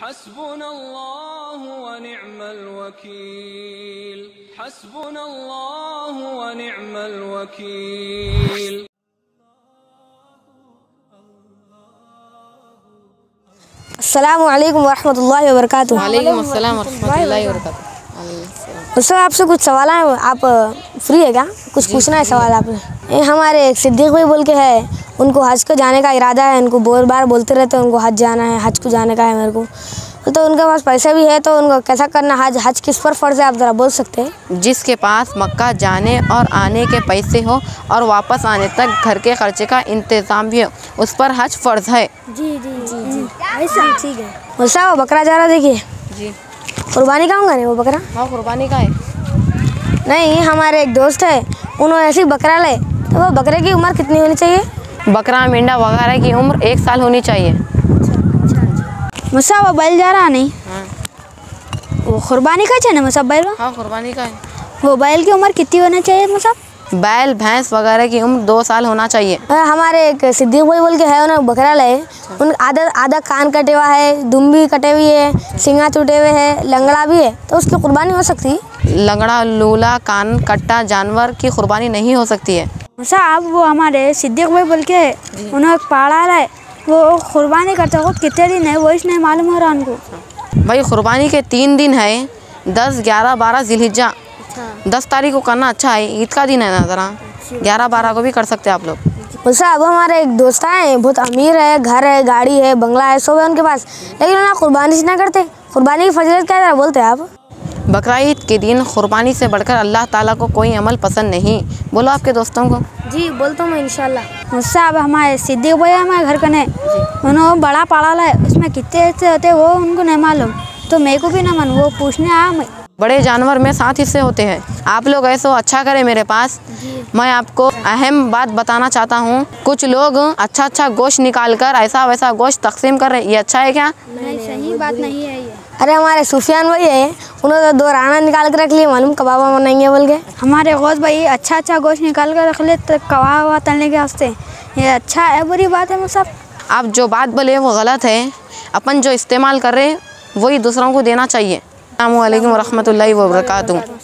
हस्बुनल्लाहु व निअमल वकील, हस्बुनल्लाहु व निअमल वकील। अस्सलामु अलैकुम वरहमतुल्लाहि वबरकातुहू। वालेकुम अस्सलाम वरहमतुल्लाहि वबरकातुहू। उससे आपसे कुछ सवाल है, आप फ्री है क्या? कुछ पूछना है सवाल आपने। हमारे एक सिद्दीक भाई बोल के है, उनको हज को जाने का इरादा है, उनको बहुत बार बोलते रहते हैं उनको हज जाना है, हज को जाने का है मेरे को। तो उनके पास पैसे भी है, तो उनको कैसा करना हज किस पर फ़र्ज़ है, आप ज़रा बोल सकते हैं? जिसके पास मक्का जाने और आने के पैसे हो और वापस आने तक घर के खर्चे का इंतज़ाम भी हो, उस पर हज फ़र्ज़ है। जी जी जी जी ऐसा ठीक है। वैसा वो बकरा जा रहा, देखिए जी कुर्बानी का होगा नहीं वो बकरा? हाँ कुर्बानी का है। नहीं, हमारे एक दोस्त है, उन्होंने ऐसी बकरा ले, तो वो बकरे की उम्र कितनी होनी चाहिए? बकरा मेंढा वगैरह की उम्र 1 साल होनी चाहिए। मसा वो बैल जा रहा नहीं? हाँ वो कुर्बानी का चाहिए ना मसा बैल? हाँ कुर्बानी का है। वो बैल की उम्र कितनी होनी चाहिए मसा? बैल भैंस वगैरह की उम्र 2 साल होना चाहिए। हमारे एक सिद्दीक भाई बोल के है, उन्हें बकरा ले, उन आधा कान कटे हुआ है, दुम भी कटे हुई है, सिंगा टूटे हुए है, लंगड़ा भी है, तो उसकी कुर्बानी हो सकती है? लंगड़ा लूला कान कट्टा जानवर की कुर्बानी नहीं हो सकती है। मसा आप वो हमारे सिद्दीक भाई बोल के उन्हें पाड़ा है, वो कुर्बानी करते हो कितने दिन है वो इसने मालूम हो रहा उनको? भाई कुर्बानी के 3 दिन है, 10, 11, 12 ज़िलहिज्जा। 10 तारीख को करना अच्छा है, ईद का दिन है ना, ज़रा 11, 12 को भी कर सकते हैं आप लोग। वैसा अब हमारे एक दोस्त हैं, बहुत अमीर है, घर है, गाड़ी है, बंगला है, सब है उनके पास, लेकिन उन्हें कुर्बानी से ना करते। कुर्बानी की फजीलत क्या है बोलते हैं आप? बकरा ईद के दिन कुर्बानी से बढ़कर अल्लाह ताला को कोई अमल पसंद नहीं। बोलो आपके दोस्तों को। जी बोलता हूँ मैं इंशाल्लाह। मुझसे अब हमारे सिद्दीक भैया हमारे घर का नहीं, उन्होंने बड़ा पाड़ा है, उसमें कितने हिस्से होते हैं वो उनको नहीं मालूम, तो मेरे को भी ना मन वो पूछने आया मैं। बड़े जानवर में 7 हिस्से होते हैं। आप लोग ऐसा अच्छा करें मेरे पास, मैं आपको अहम बात बताना चाहता हूँ। कुछ लोग अच्छा गोश्त निकाल कर ऐसा वैसा गोश्त तकसीम कर रहे हैं, ये अच्छा है क्या? नहीं, सही बात नहीं है ये। अरे हमारे सुफियान भाई है, उन्होंने तो 2 राना निकाल कर रख लिए, मालूम कबाबा बनाएंगे बोल के। हमारे गौस भाई अच्छा गोश्त निकाल कर रख ले तो कबाबा तलने के वास्ते, ये अच्छा है बुरी बात है? सब आप जो बात बोले वो गलत है। अपन जो इस्तेमाल कर रहे हैं वही दूसरों को देना चाहिए। अस्सलामु अलैकुम वरहमतुल्लाहि वबरकातुहू।